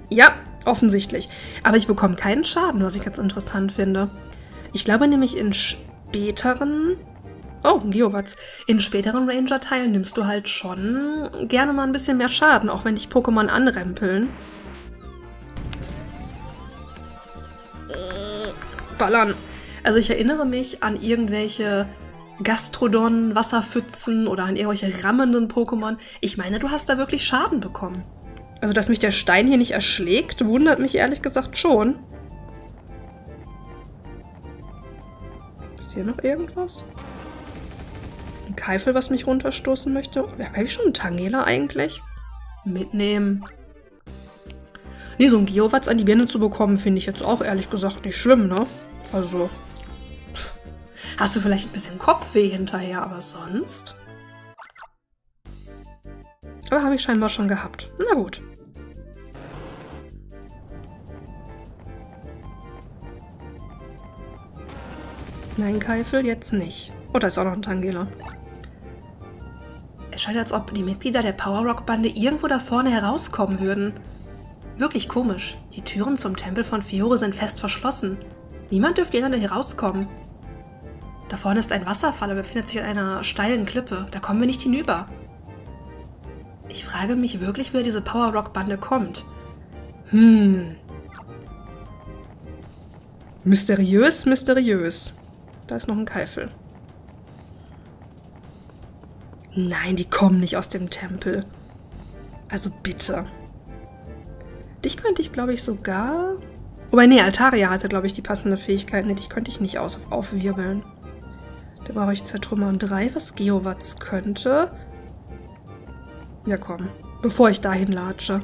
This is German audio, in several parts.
Ja, offensichtlich. Aber ich bekomme keinen Schaden, was ich ganz interessant finde. Ich glaube nämlich in späteren... Oh, ein Geowatz. In späteren Ranger-Teilen nimmst du halt schon gerne mal ein bisschen mehr Schaden, auch wenn dich Pokémon anrempeln. Ballern. Also ich erinnere mich an irgendwelche Gastrodon, Wasserpfützen oder an irgendwelche rammenden Pokémon. Ich meine, du hast da wirklich Schaden bekommen. Also, dass mich der Stein hier nicht erschlägt, wundert mich ehrlich gesagt schon. Ist hier noch irgendwas? Ein Keifel, was mich runterstoßen möchte? Habe ich schon einen Tangela eigentlich? Mitnehmen. Nee, so ein Geowatz an die Birne zu bekommen, finde ich jetzt auch ehrlich gesagt nicht schlimm, ne? Also... Hast du vielleicht ein bisschen Kopfweh hinterher, aber sonst? Aber habe ich scheinbar schon gehabt. Na gut. Nein, Keifel, jetzt nicht. Oh, da ist auch noch ein Tangela. Es scheint, als ob die Mitglieder der Power Rock Bande irgendwo da vorne herauskommen würden. Wirklich komisch. Die Türen zum Tempel von Fiore sind fest verschlossen. Niemand dürfte hier rauskommen. Da vorne ist ein Wasserfall, aber befindet sich an einer steilen Klippe. Da kommen wir nicht hinüber. Ich frage mich wirklich, wer diese Power Rock Bande kommt. Mysteriös, mysteriös. Da ist noch ein Keifel. Nein, die kommen nicht aus dem Tempel. Also bitte. Dich könnte ich, glaube ich, sogar... Wobei, nee, Altaria hatte, glaube ich, die passende Fähigkeit. Nee, dich könnte ich nicht aufwirbeln. Da brauche ich Zertrümmern 3, was Geowatz könnte. Ja, komm. Bevor ich dahin latsche.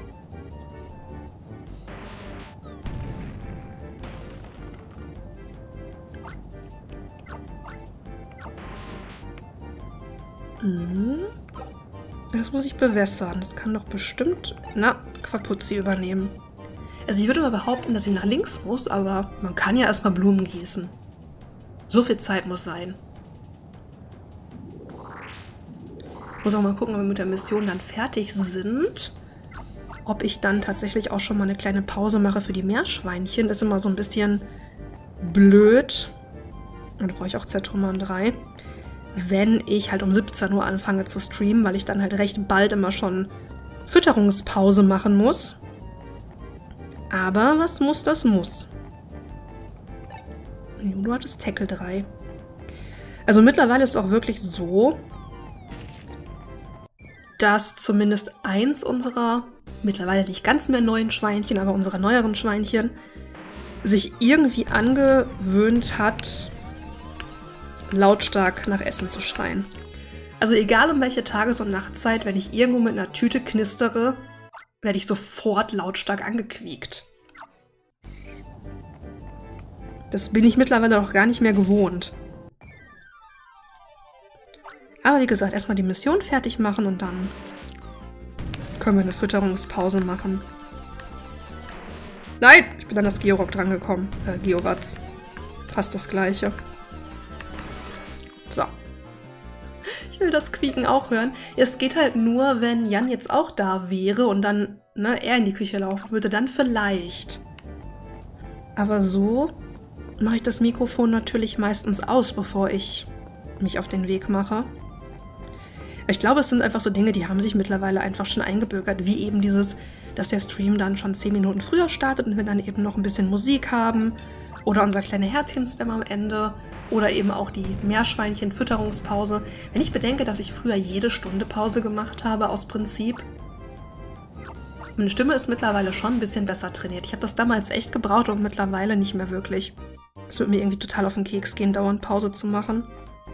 Das muss ich bewässern. Das kann doch bestimmt... Na, Quapuzzi übernehmen. Also ich würde mal behaupten, dass ich nach links muss, aber man kann ja erstmal Blumen gießen. So viel Zeit muss sein. Muss auch mal gucken, wenn wir mit der Mission dann fertig sind, ob ich dann tatsächlich auch schon mal eine kleine Pause mache für die Meerschweinchen. Das ist immer so ein bisschen blöd. Und da brauche ich auch Zertrümmern 3. Wenn ich halt um 17 Uhr anfange zu streamen, weil ich dann halt recht bald immer schon Fütterungspause machen muss. Aber was muss, das muss. Du hattest Tackle 3. Also mittlerweile ist es auch wirklich so, dass zumindest eins unserer, mittlerweile nicht ganz mehr neuen Schweinchen, aber unserer neueren Schweinchen, sich irgendwie angewöhnt hat, lautstark nach Essen zu schreien. Also egal um welche Tages- und Nachtzeit, wenn ich irgendwo mit einer Tüte knistere, werde ich sofort lautstark angequiekt. Das bin ich mittlerweile auch gar nicht mehr gewohnt. Aber wie gesagt, erstmal die Mission fertig machen und dann können wir eine Fütterungspause machen. Nein! Ich bin an das Georock drangekommen. Geowatz. Fast das gleiche. So. Ich will das Quieken auch hören. Es geht halt nur, wenn Jan jetzt auch da wäre und dann er in die Küche laufen würde, dann vielleicht. Aber so mache ich das Mikrofon natürlich meistens aus, bevor ich mich auf den Weg mache. Ich glaube, es sind einfach so Dinge, die haben sich mittlerweile einfach schon eingebürgert, wie eben dieses, dass der Stream dann schon 10 Minuten früher startet und wir dann eben noch ein bisschen Musik haben oder unser kleiner Herzchen-Spam am Ende oder eben auch die Meerschweinchen-Fütterungspause. Wenn ich bedenke, dass ich früher jede Stunde Pause gemacht habe, aus Prinzip. Meine Stimme ist mittlerweile schon ein bisschen besser trainiert. Ich habe das damals echt gebraucht und mittlerweile nicht mehr wirklich. Es wird mir irgendwie total auf den Keks gehen, dauernd Pause zu machen.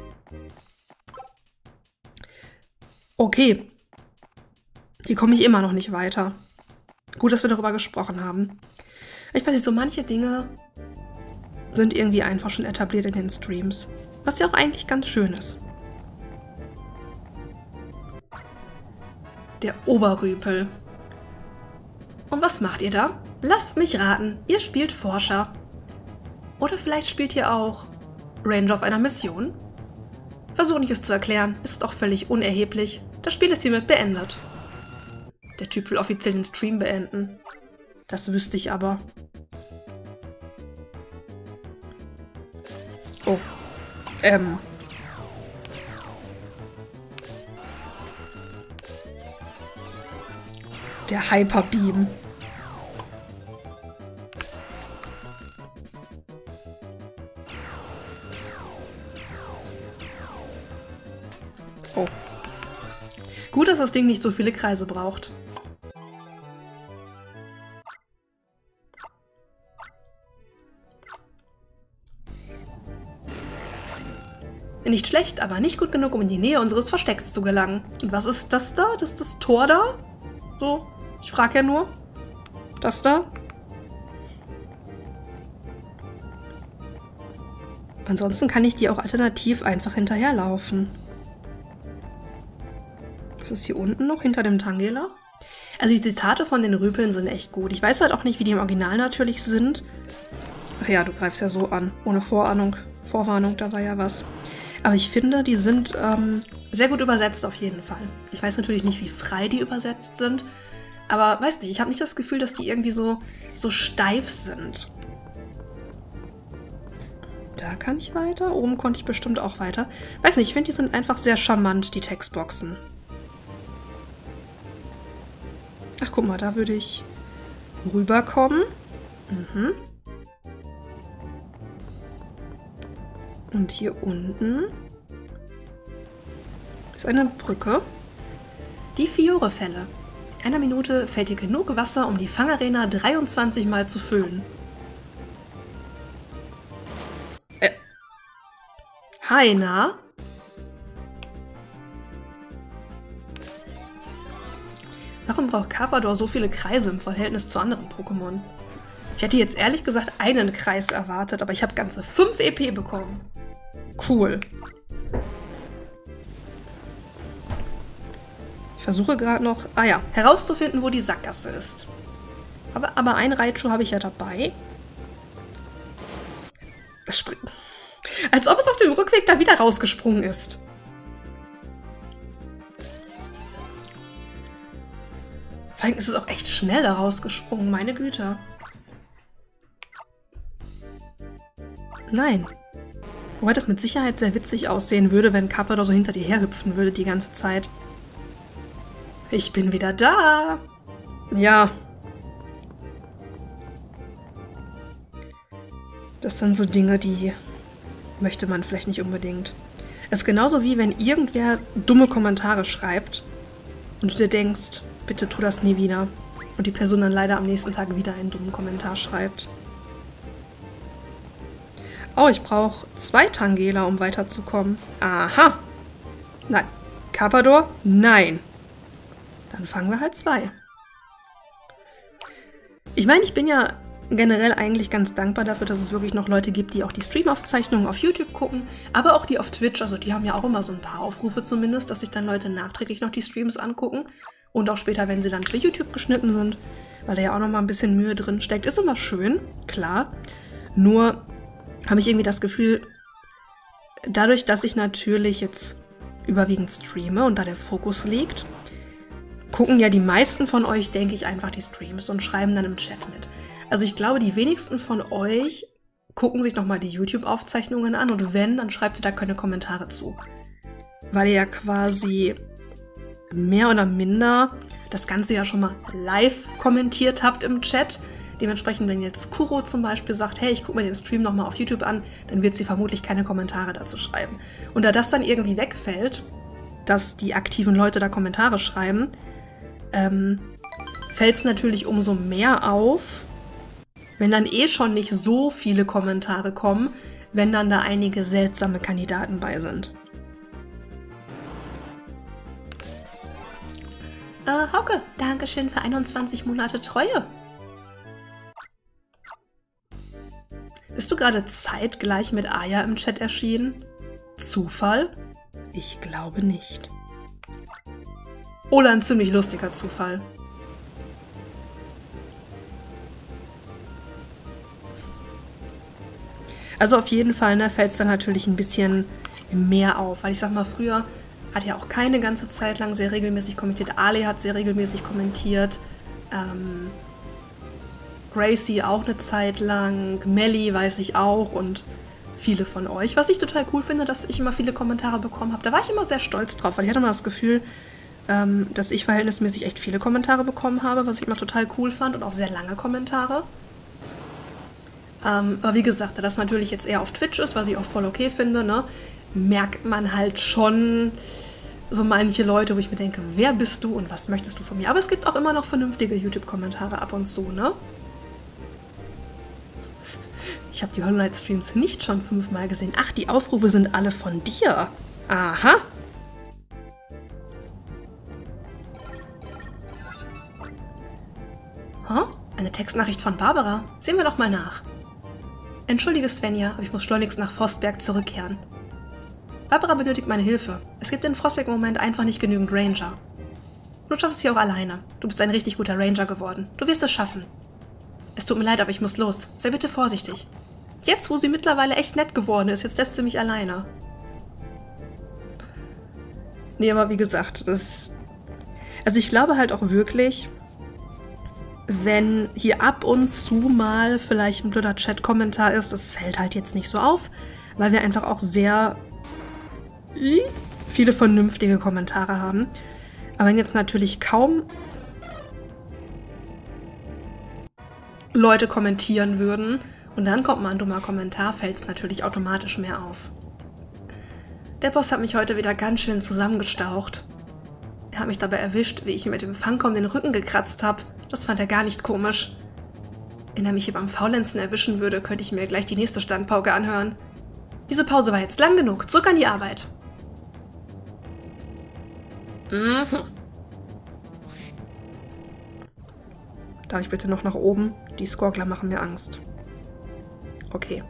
Okay. Hier komme ich immer noch nicht weiter. Gut, dass wir darüber gesprochen haben. Ich weiß nicht, so manche Dinge sind irgendwie einfach schon etabliert in den Streams. Was ja auch eigentlich ganz schön ist. Der Oberrüpel. Und was macht ihr da? Lasst mich raten, ihr spielt Forscher. Oder vielleicht spielt ihr auch Ranger auf einer Mission? Versuche nicht es zu erklären, ist doch völlig unerheblich. Das Spiel ist hiermit beendet. Der Typ will offiziell den Stream beenden. Das wüsste ich aber. Oh. Der Hyperbeam. Oh. Gut, dass das Ding nicht so viele Kreise braucht. Nicht schlecht, aber nicht gut genug, um in die Nähe unseres Verstecks zu gelangen. Und was ist das da? Das ist das Tor da? So, ich frage ja nur. Das da? Ansonsten kann ich die auch alternativ einfach hinterherlaufen. Was ist hier unten noch hinter dem Tangela? Also die Zitate von den Rüpeln sind echt gut. Ich weiß halt auch nicht, wie die im Original natürlich sind. Ach ja, du greifst ja so an. Ohne Vorahnung. Vorwarnung, da war ja was. Aber ich finde, die sind sehr gut übersetzt auf jeden Fall. Ich weiß natürlich nicht, wie frei die übersetzt sind. Aber weiß nicht, ich habe nicht das Gefühl, dass die irgendwie so steif sind. Da kann ich weiter. Oben konnte ich bestimmt auch weiter. Weiß nicht, ich finde, die sind einfach sehr charmant, die Textboxen. Ach, guck mal, da würde ich rüberkommen. Mhm. Und hier unten ist eine Brücke. Die Fiore-Fälle. In einer Minute fällt hier genug Wasser, um die Fangarena 23 Mal zu füllen. Hi, na? Warum braucht Carpador so viele Kreise im Verhältnis zu anderen Pokémon? Ich hätte jetzt ehrlich gesagt einen Kreis erwartet, aber ich habe ganze 5 EP bekommen. Cool. Ich versuche gerade noch, herauszufinden, wo die Sackgasse ist. Aber ein Raichu habe ich ja dabei. Als ob es auf dem Rückweg da wieder rausgesprungen ist. Vor allem ist es auch echt schnell da rausgesprungen, meine Güte. Nein. Wobei das mit Sicherheit sehr witzig aussehen würde, wenn Carpador so hinter dir herhüpfen würde die ganze Zeit. Ich bin wieder da. Ja. Das sind so Dinge, die möchte man vielleicht nicht unbedingt. Es ist genauso wie, wenn irgendwer dumme Kommentare schreibt und du dir denkst, bitte tu das nie wieder. Und die Person dann leider am nächsten Tag wieder einen dummen Kommentar schreibt. Oh, ich brauche 2 Tangela, um weiterzukommen. Aha. Nein. Carpador? Nein. Dann fangen wir halt 2. Ich meine, ich bin ja generell eigentlich ganz dankbar dafür, dass es wirklich noch Leute gibt, die auch die Streamaufzeichnungen auf YouTube gucken, aber auch die auf Twitch. Also die haben ja auch immer so ein paar Aufrufe zumindest, dass sich dann Leute nachträglich noch die Streams angucken. Und auch später, wenn sie dann für YouTube geschnitten sind, weil da ja auch noch mal ein bisschen Mühe drin steckt. Ist immer schön, klar. Nur habe ich irgendwie das Gefühl, dadurch, dass ich natürlich jetzt überwiegend streame und da der Fokus liegt, gucken ja die meisten von euch, denke ich, einfach die Streams und schreiben dann im Chat mit. Also ich glaube, die wenigsten von euch gucken sich nochmal die YouTube-Aufzeichnungen an und wenn, dann schreibt ihr da keine Kommentare zu. Weil ihr ja quasi mehr oder minder das Ganze ja schon mal live kommentiert habt im Chat. Dementsprechend, wenn jetzt Kuro zum Beispiel sagt, hey, ich gucke mir den Stream nochmal auf YouTube an, dann wird sie vermutlich keine Kommentare dazu schreiben. Und da das dann irgendwie wegfällt, dass die aktiven Leute da Kommentare schreiben, fällt es natürlich umso mehr auf, wenn dann eh schon nicht so viele Kommentare kommen, wenn dann da einige seltsame Kandidaten bei sind. Hauke, Dankeschön für 21 Monate Treue. Bist du gerade zeitgleich mit Aya im Chat erschienen? Zufall? Ich glaube nicht. Oder ein ziemlich lustiger Zufall. Also auf jeden Fall, ne, fällt es dann natürlich ein bisschen mehr auf. Weil ich sag mal, früher hat ja auch keine ganze Zeit lang sehr regelmäßig kommentiert. Ali hat sehr regelmäßig kommentiert. Gracie auch eine Zeit lang, Melly weiß ich auch und viele von euch. Was ich total cool finde, dass ich immer viele Kommentare bekommen habe. Da war ich immer sehr stolz drauf, weil ich hatte immer das Gefühl, dass ich verhältnismäßig echt viele Kommentare bekommen habe, was ich immer total cool fand und auch sehr lange Kommentare. Aber wie gesagt, da das natürlich jetzt eher auf Twitch ist, was ich auch voll okay finde, ne, merkt man halt schon so manche Leute, wo ich mir denke, wer bist du und was möchtest du von mir? Aber es gibt auch immer noch vernünftige YouTube-Kommentare ab und zu, ne? Ich habe die Hollow Knight Streams nicht schon 5-mal gesehen. Ach, die Aufrufe sind alle von dir. Aha. Huh? Eine Textnachricht von Barbara. Sehen wir doch mal nach. Entschuldige Svenja, aber ich muss schleunigst nach Frostberg zurückkehren. Barbara benötigt meine Hilfe. Es gibt in Frostberg im Moment einfach nicht genügend Ranger. Du schaffst es hier auch alleine. Du bist ein richtig guter Ranger geworden. Du wirst es schaffen. Es tut mir leid, aber ich muss los. Sei bitte vorsichtig. Jetzt, wo sie mittlerweile echt nett geworden ist, jetzt lässt sie mich alleine. Nee, aber wie gesagt, das... Also ich glaube halt auch wirklich, wenn hier ab und zu mal vielleicht ein blöder Chat-Kommentar ist, das fällt halt jetzt nicht so auf, weil wir einfach auch sehr viele vernünftige Kommentare haben. Aber wenn jetzt natürlich kaum Leute kommentieren würden und dann kommt mal ein dummer Kommentar, fällt es natürlich automatisch mehr auf. Der Boss hat mich heute wieder ganz schön zusammengestaucht. Er hat mich dabei erwischt, wie ich ihm mit dem Fangkorn den Rücken gekratzt habe. Das fand er gar nicht komisch. Wenn er mich hier beim Faulenzen erwischen würde, könnte ich mir gleich die nächste Standpauke anhören. Diese Pause war jetzt lang genug. Zurück an die Arbeit. Darf ich bitte noch nach oben? Die Skorgler machen mir Angst. Okay.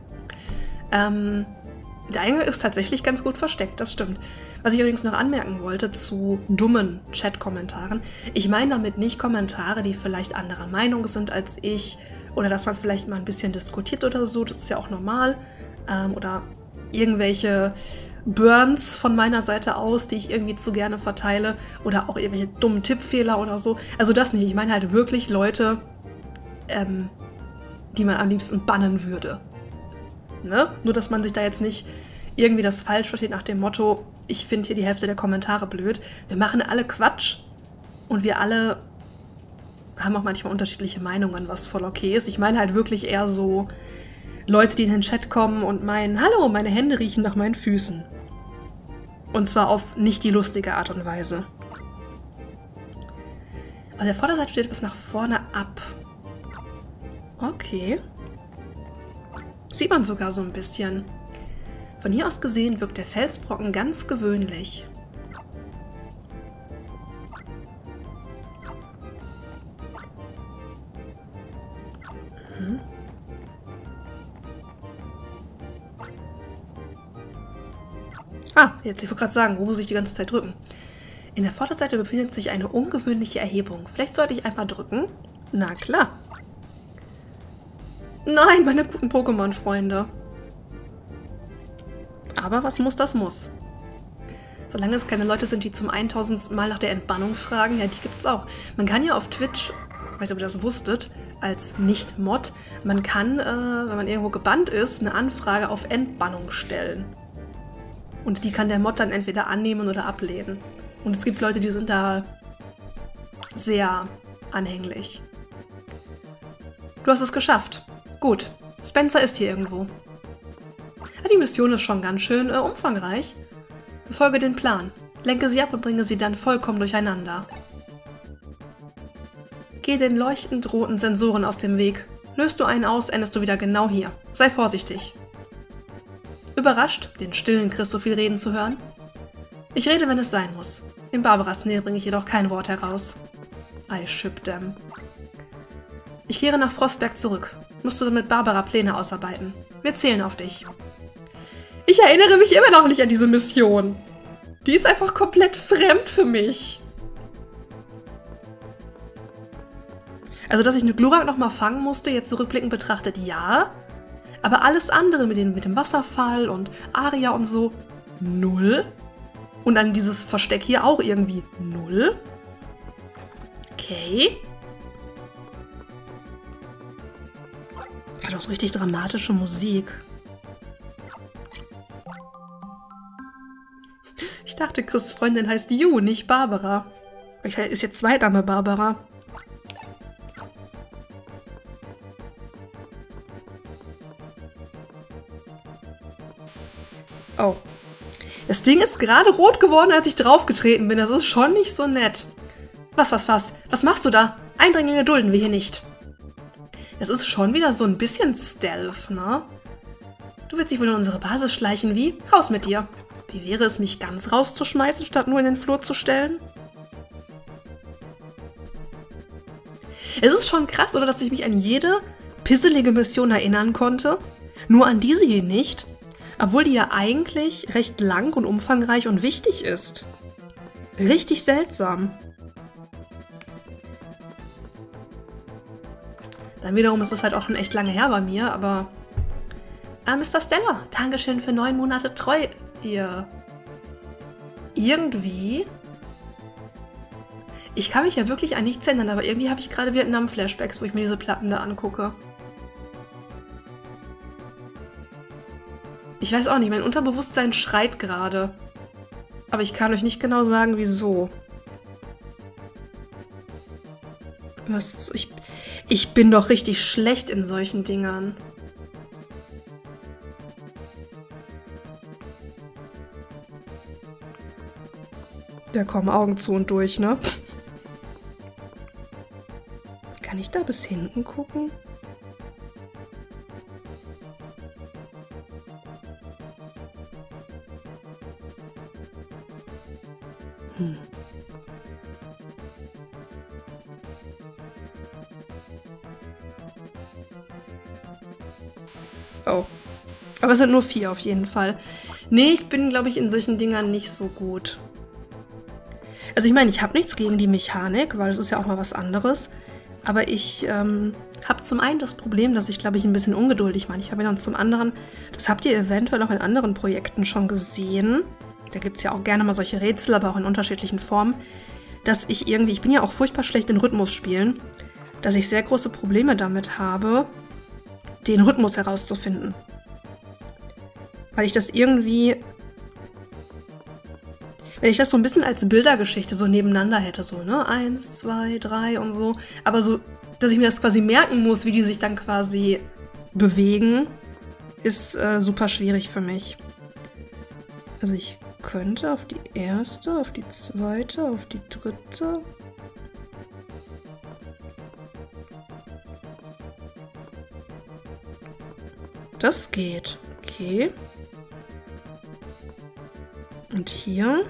Der Eingang ist tatsächlich ganz gut versteckt, das stimmt. Was ich übrigens noch anmerken wollte zu dummen Chat-Kommentaren. Ich meine damit nicht Kommentare, die vielleicht anderer Meinung sind als ich oder dass man vielleicht mal ein bisschen diskutiert oder so, das ist ja auch normal. Oder irgendwelche Burns von meiner Seite aus, die ich irgendwie zu gerne verteile oder auch irgendwelche dummen Tippfehler oder so. Also das nicht. Ich meine halt wirklich Leute, die man am liebsten bannen würde. Ne? Nur, dass man sich da jetzt nicht irgendwie das falsch versteht nach dem Motto, ich finde hier die Hälfte der Kommentare blöd. Wir machen alle Quatsch und wir alle haben auch manchmal unterschiedliche Meinungen, was voll okay ist. Ich meine halt wirklich eher so Leute, die in den Chat kommen und meinen, hallo, meine Hände riechen nach meinen Füßen. Und zwar auf nicht die lustige Art und Weise. Auf der Vorderseite steht etwas nach vorne ab. Okay. Sieht man sogar so ein bisschen. Von hier aus gesehen wirkt der Felsbrocken ganz gewöhnlich. Jetzt, ich wollte gerade sagen, wo muss ich die ganze Zeit drücken? In der Vorderseite befindet sich eine ungewöhnliche Erhebung. Vielleicht sollte ich einmal drücken? Na klar. Nein, meine guten Pokémon-Freunde. Aber was muss, das muss. Solange es keine Leute sind, die zum 1000. Mal nach der Entbannung fragen, ja, die gibt's auch. Man kann ja auf Twitch, ich weiß nicht, ob ihr das wusstet, als Nicht-Mod, man kann, wenn man irgendwo gebannt ist, eine Anfrage auf Entbannung stellen. Und die kann der Mod dann entweder annehmen oder ablehnen. Und es gibt Leute, die sind da sehr anhänglich. Du hast es geschafft. Gut. Spencer ist hier irgendwo. Ja, die Mission ist schon ganz schön umfangreich. Befolge den Plan. Lenke sie ab und bringe sie dann vollkommen durcheinander. Geh den leuchtend roten Sensoren aus dem Weg. Löst du einen aus, endest du wieder genau hier. Sei vorsichtig. Überrascht, den stillen Chris so viel reden zu hören? Ich rede, wenn es sein muss. In Barbaras Nähe bringe ich jedoch kein Wort heraus. I ship them. Ich kehre nach Frostberg zurück. Musst du mit Barbara Pläne ausarbeiten. Wir zählen auf dich. Ich erinnere mich immer noch nicht an diese Mission. Die ist einfach komplett fremd für mich. Also, dass ich eine Glurak nochmal fangen musste, jetzt zurückblickend betrachtet, ja. Aber alles andere mit dem Wasserfall und Aria und so, null. Und dann dieses Versteck hier auch irgendwie null. Okay. auch so richtig dramatische Musik. Ich dachte, Chris' Freundin heißt Ju, nicht Barbara. Ist jetzt Zweitname Barbara. Oh. Das Ding ist gerade rot geworden, als ich draufgetreten bin. Das ist schon nicht so nett. Was? Was machst du da? Eindringlinge dulden wir hier nicht. Es ist schon wieder so ein bisschen Stealth, ne? Du willst dich wohl in unsere Basis schleichen, wie? Raus mit dir. Wie wäre es, mich ganz rauszuschmeißen, statt nur in den Flur zu stellen? Es ist schon krass, oder, dass ich mich an jede pisselige Mission erinnern konnte. Nur an diese hier nicht. Obwohl die ja eigentlich recht lang und umfangreich und wichtig ist. Richtig seltsam. Dann wiederum ist es halt auch schon echt lange her bei mir, aber... Mr. Stellar, Dankeschön für 9 Monate treu, ihr... Irgendwie... Ich kann mich ja wirklich an nichts ändern, aber irgendwie habe ich gerade Vietnam-Flashbacks, wo ich mir diese Platten da angucke. Ich weiß auch nicht, mein Unterbewusstsein schreit gerade. Aber ich kann euch nicht genau sagen, wieso. Ich bin doch richtig schlecht in solchen Dingern. Da kommen Augen zu und durch, ne? Kann ich da bis hinten gucken? Oh. Aber es sind nur 4 auf jeden Fall. Nee, ich bin, glaube ich, in solchen Dingern nicht so gut. Also ich meine, ich habe nichts gegen die Mechanik, weil es ist ja auch mal was anderes. Aber ich habe zum einen das Problem, dass ich, glaube ich, ein bisschen ungeduldig bin. Und zum anderen, das habt ihr eventuell auch in anderen Projekten schon gesehen. Da gibt es ja auch gerne mal solche Rätsel, aber auch in unterschiedlichen Formen. Dass ich bin ja auch furchtbar schlecht in Rhythmusspielen, dass ich sehr große Probleme damit habe, den Rhythmus herauszufinden. Weil ich das irgendwie... Wenn ich das so ein bisschen als Bildergeschichte so nebeneinander hätte, so, ne? 1, 2, 3 und so. Aber so, dass ich mir das quasi merken muss, wie die sich dann quasi bewegen, ist super schwierig für mich. Also ich könnte auf die erste, auf die zweite, auf die dritte... Das geht. Okay. Und hier.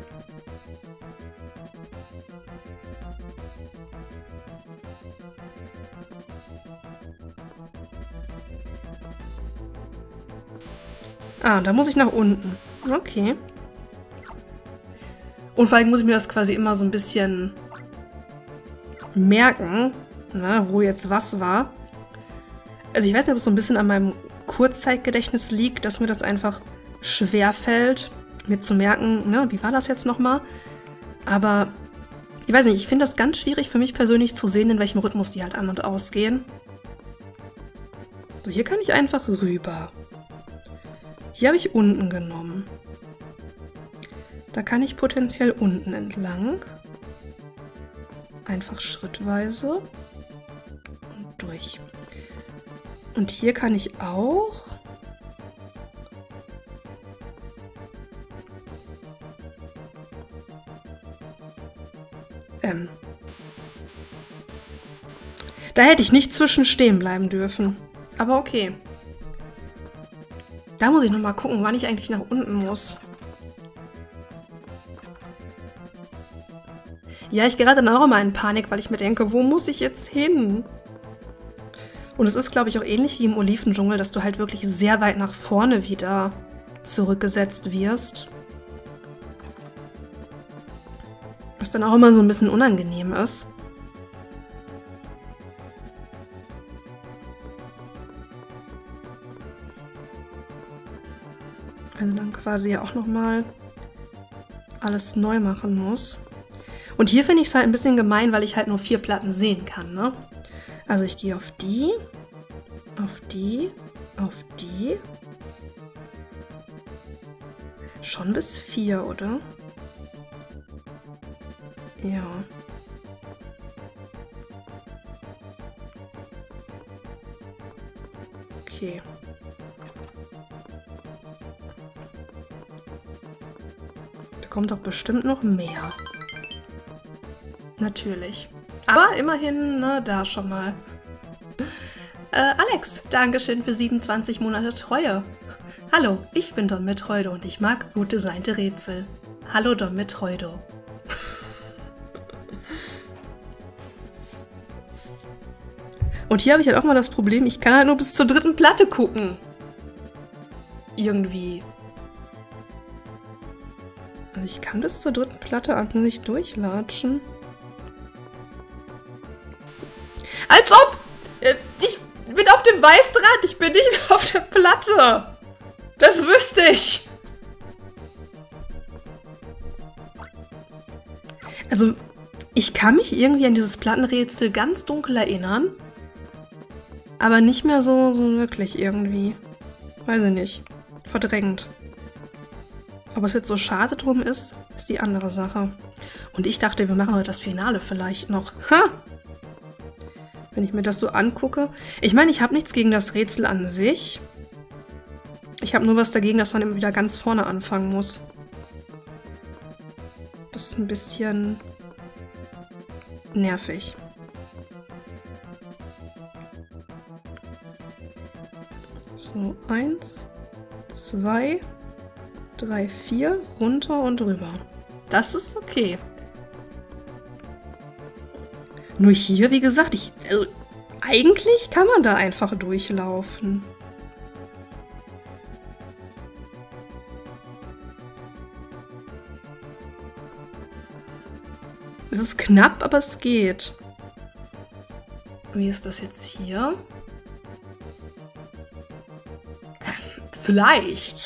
Ah, da muss ich nach unten. Okay. Und vor allem muss ich mir das quasi immer so ein bisschen merken, ne, wo jetzt was war. Also ich weiß nicht, ob es so ein bisschen an meinem Kurzzeitgedächtnis liegt, dass mir das einfach schwer fällt, mir zu merken, ne, wie war das jetzt nochmal? Aber ich weiß nicht, ich finde das ganz schwierig für mich persönlich zu sehen, in welchem Rhythmus die halt an- und ausgehen. So, hier kann ich einfach rüber. Hier habe ich unten genommen. Da kann ich potenziell unten entlang. Einfach schrittweise. Und durch. Und hier kann ich auch... Da hätte ich nicht zwischen stehen bleiben dürfen. Aber okay. Da muss ich nochmal gucken, wann ich eigentlich nach unten muss. Ja, ich gerate dann auch immer in Panik, weil ich mir denke, wo muss ich jetzt hin? Und es ist, glaube ich, auch ähnlich wie im Olivendschungel, dass du halt wirklich sehr weit nach vorne wieder zurückgesetzt wirst. Was dann auch immer so ein bisschen unangenehm ist. Also dann quasi auch nochmal alles neu machen muss. Und hier finde ich es halt ein bisschen gemein, weil ich halt nur 4 Platten sehen kann, ne? Also ich gehe auf die Auf die. Auf die. Schon bis 4, oder? Ja. Okay. Da kommt doch bestimmt noch mehr. Natürlich. Aber immerhin, ne, da schon mal. Alex, Dankeschön für 27 Monate Treue. Hallo, ich bin Don Metroido und ich mag gut designte Rätsel. Hallo Don Metroido. Und hier habe ich halt auch mal das Problem, ich kann halt nur bis zur 3. Platte gucken. Irgendwie. Also ich kann bis zur 3. Platte an sich durchlatschen. Als ob! Ich bin auf dem Weißdraht, ich bin nicht mehr auf der Platte. Das wüsste ich. Also, ich kann mich irgendwie an dieses Plattenrätsel ganz dunkel erinnern. Aber nicht mehr so wirklich irgendwie. Weiß ich nicht. Verdrängt. Ob es jetzt so schade drum ist, ist die andere Sache. Und ich dachte, wir machen heute das Finale vielleicht noch. Ha! Wenn ich mir das so angucke. Ich meine, ich habe nichts gegen das Rätsel an sich. Ich habe nur was dagegen, dass man immer wieder ganz vorne anfangen muss. Das ist ein bisschen nervig. So, 1, 2, 3, 4, runter und rüber. Das ist okay. Nur hier, wie gesagt, also, eigentlich kann man da einfach durchlaufen. Es ist knapp, aber es geht. Wie ist das jetzt hier? Vielleicht.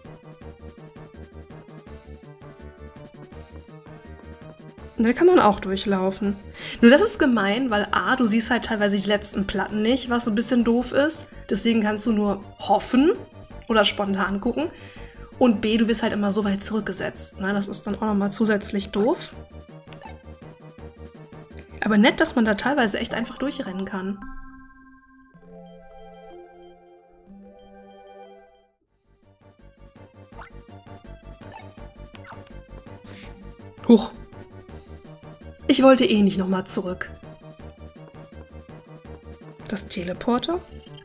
Da kann man auch durchlaufen. Nur das ist gemein, weil A, du siehst halt teilweise die letzten Platten nicht, was so ein bisschen doof ist. Deswegen kannst du nur hoffen oder spontan gucken. Und B, du wirst halt immer so weit zurückgesetzt. Ne? Das ist dann auch nochmal zusätzlich doof. Aber nett, dass man da teilweise echt einfach durchrennen kann. Huch. Ich wollte eh nicht nochmal zurück. Das Teleporter?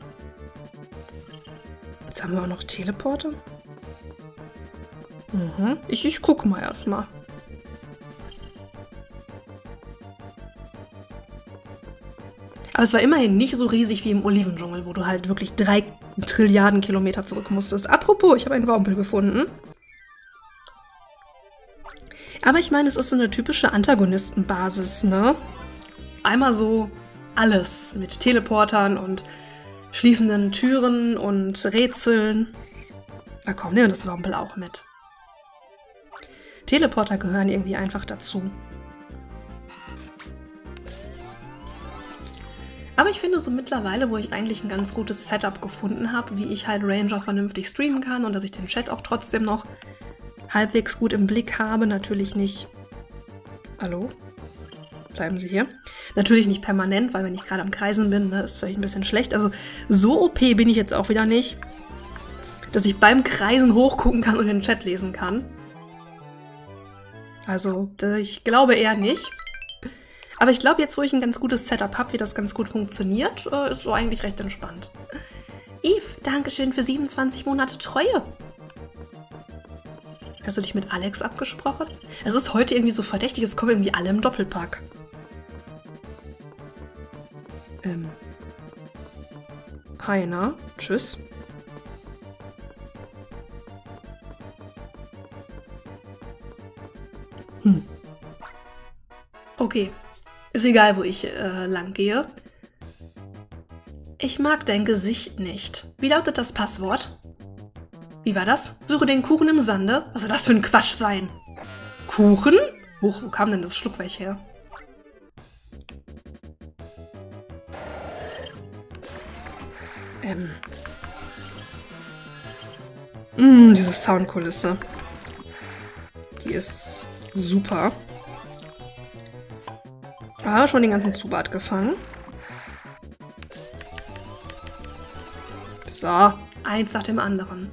Jetzt haben wir auch noch Teleporter. Mhm. Ich gucke mal erstmal. Aber es war immerhin nicht so riesig wie im Olivendschungel, wo du halt wirklich 3 Trilliarden Kilometer zurück musstest. Apropos, ich habe einen Wampel gefunden. Aber ich meine, es ist so eine typische Antagonistenbasis, ne? Einmal so alles mit Teleportern und schließenden Türen und Rätseln. Na komm, nehmen wir das Wampel auch mit. Teleporter gehören irgendwie einfach dazu. Aber ich finde so mittlerweile, wo ich eigentlich ein ganz gutes Setup gefunden habe, wie ich halt Ranger vernünftig streamen kann und dass ich den Chat auch trotzdem noch halbwegs gut im Blick habe, natürlich nicht. Hallo? Bleiben Sie hier. Natürlich nicht permanent, weil wenn ich gerade am Kreisen bin, ne, ist vielleicht ein bisschen schlecht. Also so OP bin ich jetzt auch wieder nicht, dass ich beim Kreisen hochgucken kann und den Chat lesen kann. Also ich glaube eher nicht. Aber ich glaube, jetzt, wo ich ein ganz gutes Setup habe, wie das ganz gut funktioniert, ist so eigentlich recht entspannt. Eve, Dankeschön für 27 Monate Treue. Hast du dich mit Alex abgesprochen? Es ist heute irgendwie so verdächtig, es kommen irgendwie alle im Doppelpack. Heiner, tschüss. Okay. Ist egal, wo ich lang gehe. Ich mag dein Gesicht nicht. Wie lautet das Passwort? Wie war das? Suche den Kuchen im Sande? Was soll das für ein Quatsch sein? Kuchen? Wo kam denn das Schluckweich her? Diese Soundkulisse. Die ist super. Ah, schon den ganzen Zubat gefangen. So, eins nach dem anderen.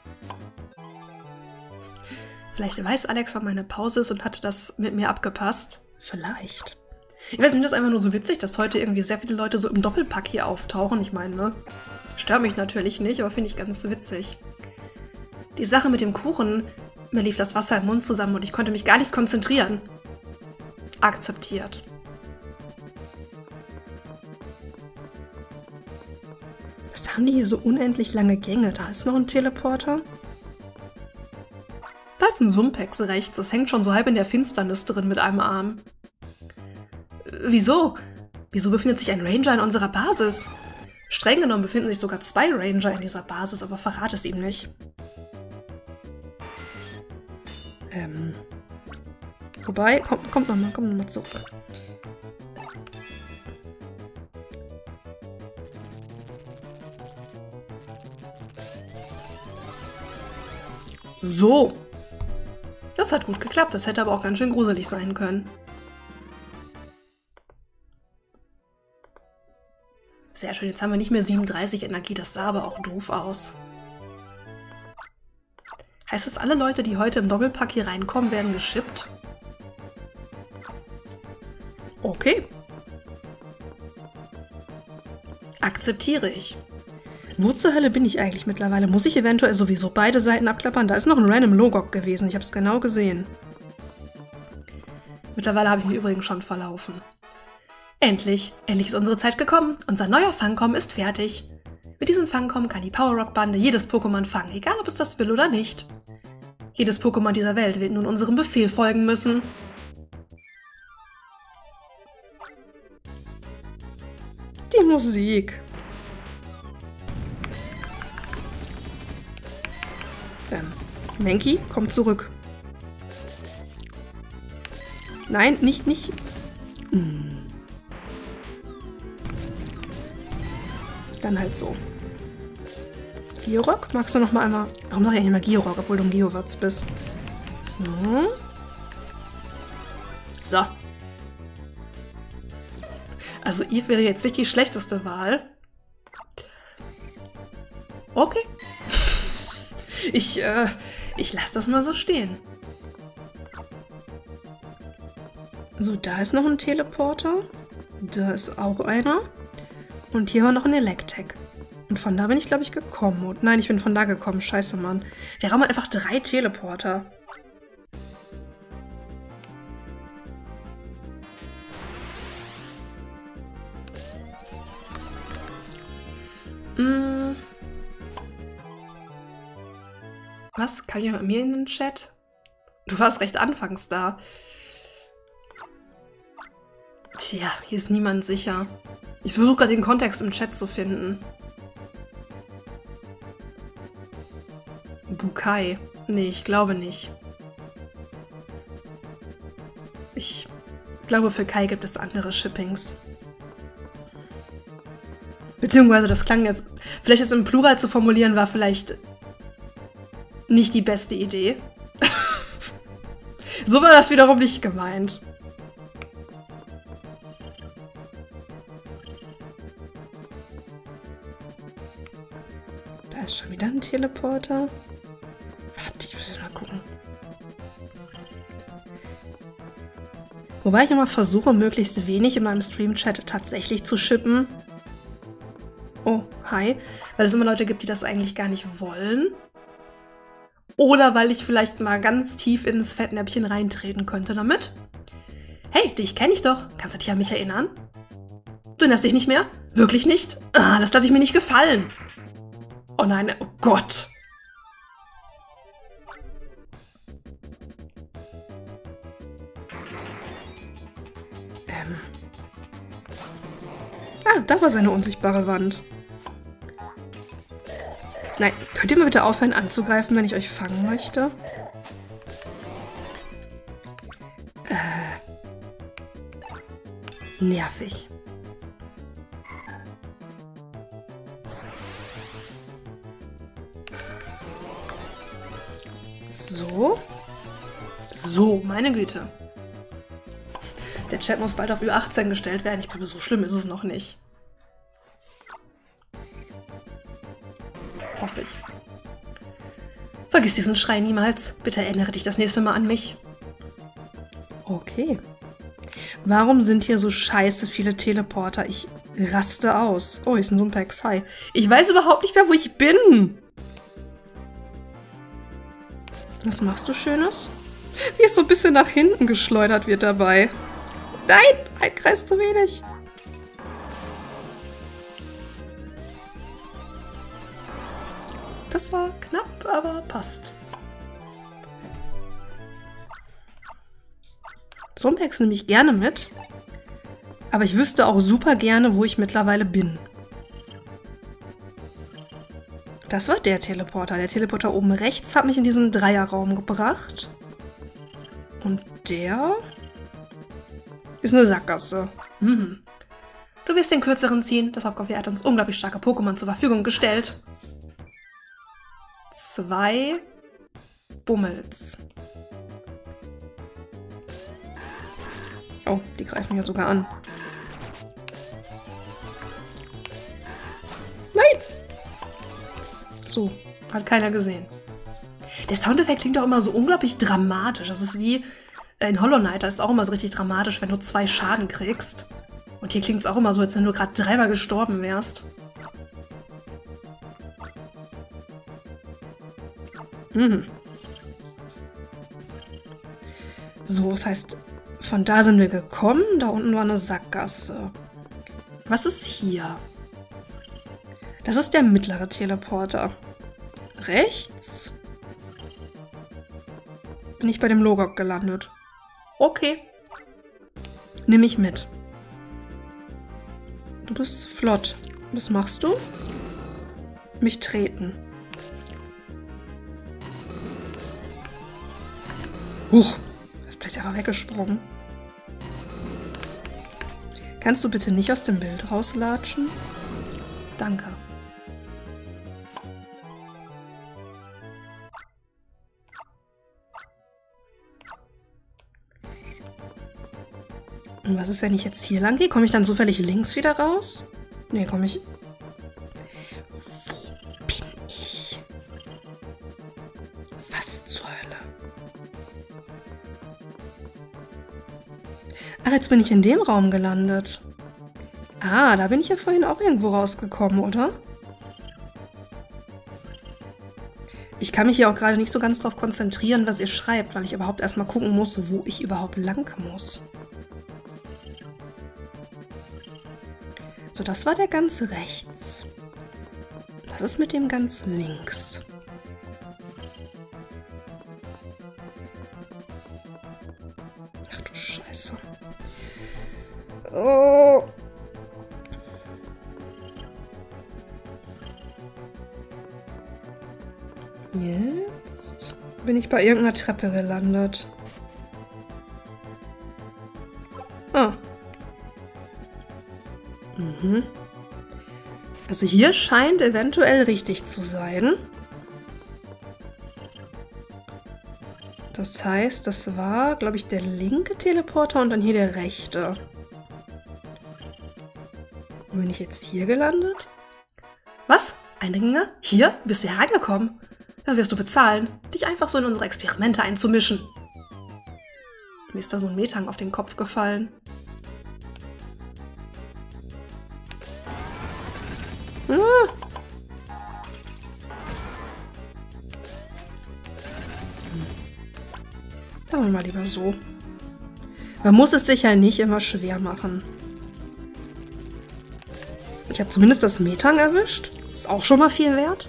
Vielleicht weiß Alex, wann meine Pause ist und hatte das mit mir abgepasst. Vielleicht. Ich weiß nicht, das ist einfach nur so witzig, dass heute irgendwie sehr viele Leute so im Doppelpack hier auftauchen. Ich meine, ne? Stört mich natürlich nicht, aber finde ich ganz witzig. Die Sache mit dem Kuchen, mir lief das Wasser im Mund zusammen und ich konnte mich gar nicht konzentrieren. Akzeptiert. Was haben die hier so unendlich lange Gänge? Da ist noch ein Teleporter. Da ist ein Sumpex rechts. Das hängt schon so halb in der Finsternis drin mit einem Arm. Wieso? Wieso befindet sich ein Ranger in unserer Basis? Streng genommen befinden sich sogar 2 Ranger in dieser Basis, aber verrate es ihm nicht. Wobei, komm noch mal zurück. So. Das hat gut geklappt, das hätte aber auch ganz schön gruselig sein können. Sehr schön, jetzt haben wir nicht mehr 37 Energie, das sah aber auch doof aus. Heißt das, alle Leute, die heute im Doppelpack hier reinkommen, werden geschippt? Okay. Akzeptiere ich. Wo zur Hölle bin ich eigentlich mittlerweile? Muss ich eventuell sowieso beide Seiten abklappern? Da ist noch ein random Logok gewesen, ich habe es genau gesehen. Mittlerweile habe ich mich übrigens schon verlaufen. Endlich ist unsere Zeit gekommen. Unser neuer Fangkom ist fertig. Mit diesem Fangkom kann die Power Rock Bande jedes Pokémon fangen, egal ob es das will oder nicht. Jedes Pokémon dieser Welt wird nun unserem Befehl folgen müssen. Die Musik. Mankey, komm zurück. Nein, nicht. Dann halt so. Georock, magst du noch mal einmal... Warum sag ich eigentlich mal Georock, obwohl du ein Geowatz bist? So. Also Eve wäre jetzt nicht die schlechteste Wahl. Okay. Ich lasse das mal so stehen. So, da ist noch ein Teleporter. Da ist auch einer. Und hier war noch ein Electek. Und von da bin ich, glaube ich, gekommen. Und nein, ich bin von da gekommen. Scheiße, Mann. Der Raum hat einfach 3 Teleporter. Was? Kam jemand mit mir in den Chat? Du warst recht anfangs da. Tja, hier ist niemand sicher. Ich versuche gerade den Kontext im Chat zu finden. Bukai. Nee, ich glaube nicht. Ich glaube, für Kai gibt es andere Shippings. Beziehungsweise, das klang jetzt... Vielleicht es im Plural zu formulieren, war vielleicht nicht die beste Idee. So war das wiederum nicht gemeint. Da ist schon wieder ein Teleporter. Warte, ich muss mal gucken. Wobei ich immer versuche, möglichst wenig in meinem Stream-Chat tatsächlich zu shippen. Oh, hi. Weil es immer Leute gibt, die das eigentlich gar nicht wollen. Oder weil ich vielleicht mal ganz tief ins Fettnäpfchen reintreten könnte damit. Hey, dich kenne ich doch. Kannst du dich an mich erinnern? Du erinnerst dich nicht mehr? Wirklich nicht? Ah, das lasse ich mir nicht gefallen. Oh nein, oh Gott. Ah, da war seine unsichtbare Wand. Nein, könnt ihr mal bitte aufhören anzugreifen, wenn ich euch fangen möchte? Nervig. So. So, meine Güte. Der Chat muss bald auf Ü18 gestellt werden. Ich glaube, so schlimm ist es noch nicht. Hoffe ich. Vergiss diesen Schrei niemals. Bitte erinnere dich das nächste Mal an mich. Okay. Warum sind hier so scheiße viele Teleporter? Ich raste aus. Oh, hier ist ein Sumpex. Hi. Ich weiß überhaupt nicht mehr, wo ich bin. Was machst du Schönes? Wie es so ein bisschen nach hinten geschleudert wird dabei. Nein, ein Kreis zu wenig. Das war knapp, aber passt. Sumpex nehme ich gerne mit. Aber ich wüsste auch super gerne, wo ich mittlerweile bin. Das war der Teleporter. Der Teleporter oben rechts hat mich in diesen Dreierraum gebracht. Und der ist eine Sackgasse. Mhm. Du wirst den kürzeren ziehen. Das Hauptquartier hat uns unglaublich starke Pokémon zur Verfügung gestellt. 2 Bummels. Oh, die greifen hier sogar an. Nein! So, hat keiner gesehen. Der Soundeffekt klingt auch immer so unglaublich dramatisch. Das ist wie in Hollow Knight, da ist es auch immer so richtig dramatisch, wenn du 2 Schaden kriegst. Und hier klingt es auch immer so, als wenn du gerade 3-mal gestorben wärst. Mhm. So, das heißt, von da sind wir gekommen. Da unten war eine Sackgasse. Was ist hier? Das ist der mittlere Teleporter. Rechts bin ich bei dem Logok gelandet. Okay. Nimm ich mit. Du bist flott. Was machst du? Mich treten. Huch. Ist vielleicht einfach weggesprungen. Kannst du bitte nicht aus dem Bild rauslatschen? Danke. Und was ist, wenn ich jetzt hier lang gehe? Komme ich dann zufällig links wieder raus? Nee, komme ich... Wo bin ich? Was zur Hölle? Ach, jetzt bin ich in dem Raum gelandet. Ah, da bin ich ja vorhin auch irgendwo rausgekommen, oder? Ich kann mich hier auch gerade nicht so ganz drauf konzentrieren, was ihr schreibt, weil ich überhaupt erstmal gucken muss, wo ich überhaupt lang muss. So, das war der ganz rechts. Was ist mit dem ganz links? Ach du Scheiße. Oh. Jetzt bin ich bei irgendeiner Treppe gelandet. Ah. Mhm. Also hier scheint eventuell richtig zu sein. Das heißt, das war, glaube ich, der linke Teleporter und dann hier der rechte. Und bin ich jetzt hier gelandet? Was? Eindringlinge? Hier? Bist du hergekommen? Dann wirst du bezahlen, dich einfach so in unsere Experimente einzumischen. Mir ist da so ein Metang auf den Kopf gefallen. Machen wir mal lieber so. Man muss es sich ja nicht immer schwer machen. Ich habe zumindest das Metang erwischt. Ist auch schon mal viel wert.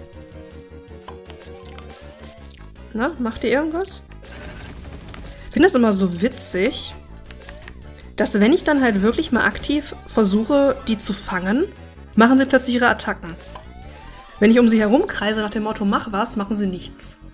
Na, macht ihr irgendwas? Ich finde das immer so witzig, dass wenn ich dann halt wirklich mal aktiv versuche, die zu fangen, machen sie plötzlich ihre Attacken. Wenn ich um sie herumkreise nach dem Motto, mach was, machen sie nichts.